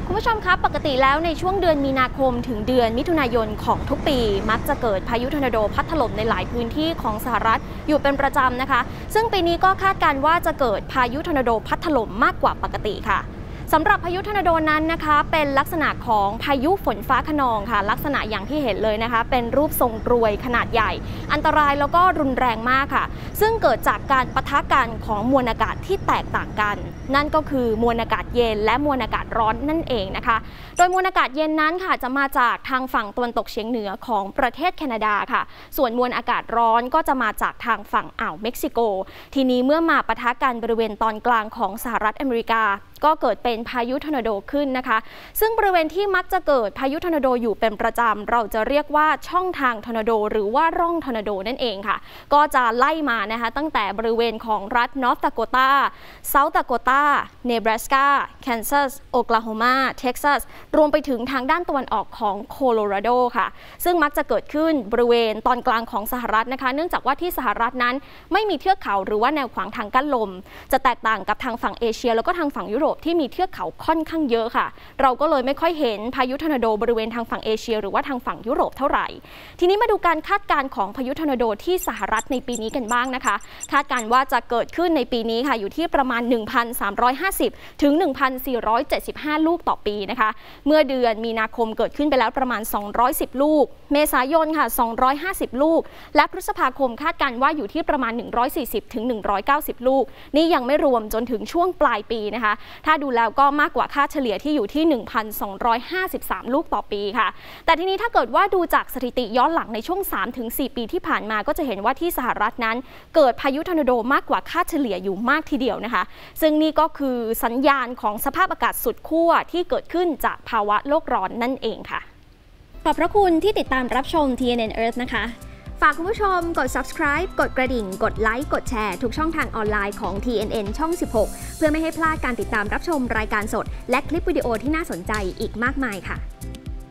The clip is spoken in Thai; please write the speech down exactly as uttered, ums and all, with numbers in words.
คุณผู้ชมครับปกติแล้วในช่วงเดือนมีนาคมถึงเดือนมิถุนายนของทุกปีมักจะเกิดพายุทอร์นาโดพัดถล่มในหลายพื้นที่ของสหรัฐอยู่เป็นประจำนะคะซึ่งปีนี้ก็คาดการณ์ว่าจะเกิดพายุทอร์นาโดพัดถล่มมากกว่าปกติค่ะสำหรับพายุทอร์นาโดนั้นนะคะเป็นลักษณะของพายุฝนฟ้าคะนองค่ะลักษณะอย่างที่เห็นเลยนะคะเป็นรูปทรงกรวยขนาดใหญ่อันตรายแล้วก็รุนแรงมากค่ะซึ่งเกิดจากการปะทะกันของมวลอากาศที่แตกต่างกันนั่นก็คือมวลอากาศเย็นและมวลอากาศร้อนนั่นเองนะคะโดยมวลอากาศเย็นนั้นค่ะจะมาจากทางฝั่งตะวันตกเฉียงเหนือของประเทศแคนาดาค่ะส่วนมวลอากาศร้อนก็จะมาจากทางฝั่งอ่าวเม็กซิโกทีนี้เมื่อมาปะทะกันบริเวณตอนกลางของสหรัฐอเมริกาก็เกิดเป็นพายุทอร์นาโดขึ้นนะคะซึ่งบริเวณที่มักจะเกิดพายุทอร์นาโดอยู่เป็นประจำเราจะเรียกว่าช่องทางทอร์นาโดหรือว่าร่องทอร์นาโดนั่นเองค่ะก็จะไล่มานะคะตั้งแต่บริเวณของรัฐนอร์ทดาโกตาเซาท์ดาโกตาเนบราสกาแคนซัสโอคลาโฮมาเท็กซัสรวมไปถึงทางด้านตะวันออกของโคโลราโดค่ะซึ่งมักจะเกิดขึ้นบริเวณตอนกลางของสหรัฐนะคะเนื่องจากว่าที่สหรัฐนั้นไม่มีเทือกเขาหรือว่าแนวขวางทางกั้นลมจะแตกต่างกับทางฝั่งเอเชียแล้วก็ทางฝั่งยุโรปที่มีเทือกเขาค่อนข้างเยอะค่ะเราก็เลยไม่ค่อยเห็นพายุทอร์นาโดบริเวณทางฝั่งเอเชียหรือว่าทางฝั่งยุโรปเท่าไหร่ทีนี้มาดูการคาดการณ์ของพายุทอร์นาโดที่สหรัฐในปีนี้กันบ้างนะคะคาดการณ์ว่าจะเกิดขึ้นในปีนี้ค่ะอยู่ที่ประมาณ หนึ่งพันสามร้อยห้าสิบ ถึง หนึ่งพันสี่ร้อยเจ็ดสิบห้า ลูกต่อปีนะคะเมื่อเดือนมีนาคมเกิดขึ้นไปแล้วประมาณสองร้อยสิบลูกเมษายนค่ะสองร้อยห้าสิบลูกและพฤษภาคมคาดการณ์ว่าอยู่ที่ประมาณหนึ่งร้อยสี่สิบ ถึง หนึ่งร้อยเก้าสิบ ลูกนี่ยังไม่รวมจนถึงช่วงปลายปีนะคะถ้าดูแล้วก็มากกว่าค่าเฉลี่ยที่อยู่ที่ หนึ่งพันสองร้อยห้าสิบสาม ลูกต่อปีค่ะแต่ทีนี้ถ้าเกิดว่าดูจากสถิติย้อนหลังในช่วง สามถึงสี่ ปีที่ผ่านมาก็จะเห็นว่าที่สหรัฐนั้นเกิดพายุทอร์นาโดมากกว่าค่าเฉลี่ยอยู่มากทีเดียวนะคะซึ่งนี่ก็คือสัญญาณของสภาพอากาศสุดขั้วที่เกิดขึ้นจากภาวะโลกร้อนนั่นเองค่ะขอบพระคุณที่ติดตามรับชม ที เอ็น เอ็น Earth นะคะฝากคุณผู้ชมกด Subscribe กดกระดิ่งกดไลค์กดแชร์ทุกช่องทางออนไลน์ของ ที เอ็น เอ็น ช่อง สิบหก เพื่อไม่ให้พลาดการติดตามรับชมรายการสดและคลิปวิดีโอที่น่าสนใจอีกมากมายค่ะ